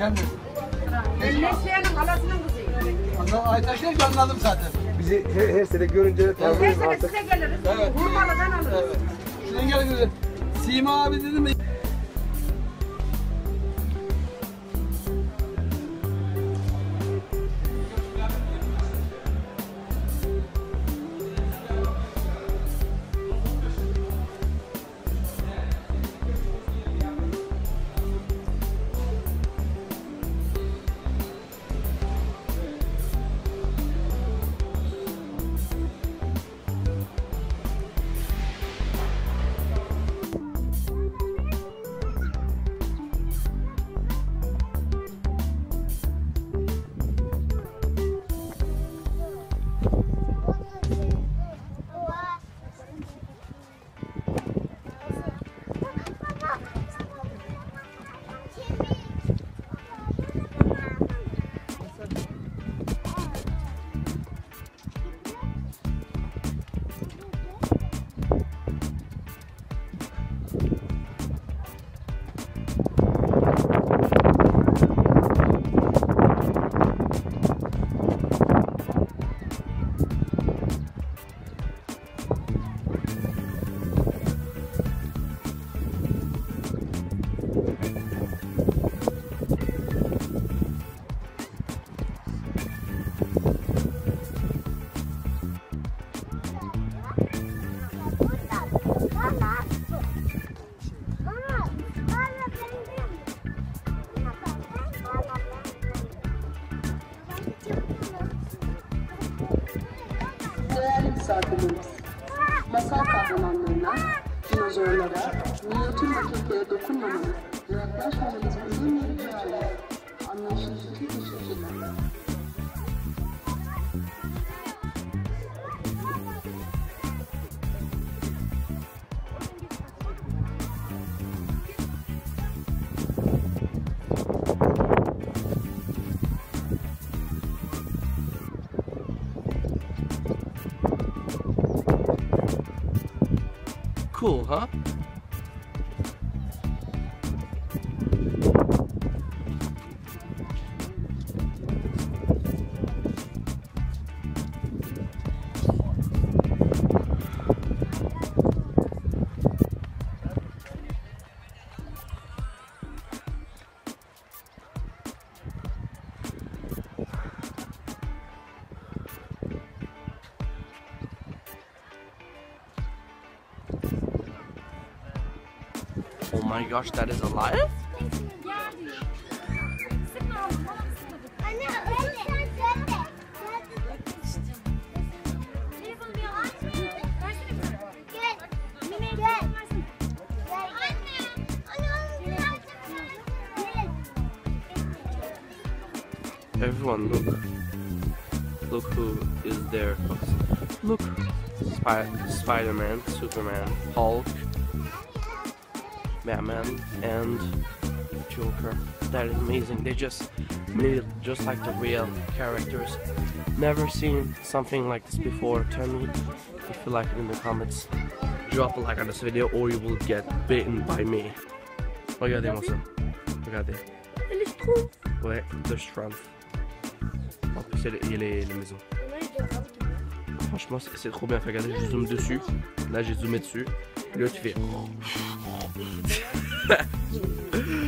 gelmesin. Elleşeyenin halasının kızıyım. Aytaş değil ki anladım zaten. Bizi her sene görünce Her tanıyoruz sene artık. size geliriz. Evet. Hurmalı'dan alırız. Evet. Şuradan gel güzel. Sima abi dedim mi? Değerli misafirlerimiz, masal kahramanlarına, dinozorlara, minyatür maketlere dokunmamanız ve yaklaşmamanızı önemli rica ederim. Anlayışınız için teşekkürler. Cool, huh? Oh my gosh, that is alive? Everyone, look who is there. Look, Spider-Man, Superman, Hulk, Batman, and Joker. That is amazing. They just made it just like the real characters. Never seen something like this before. Tell me if you like it in the comments. Drop a like on this video or you will get bitten by me. Regardez-moi ça. Regardez. Ouais, le Schtroumpf. En plus, il y a les maisons. Franchement, c'est trop bien fait. Regardez, je zoome dessus. Là, j'ai zoomé dessus. Et là, tu fais...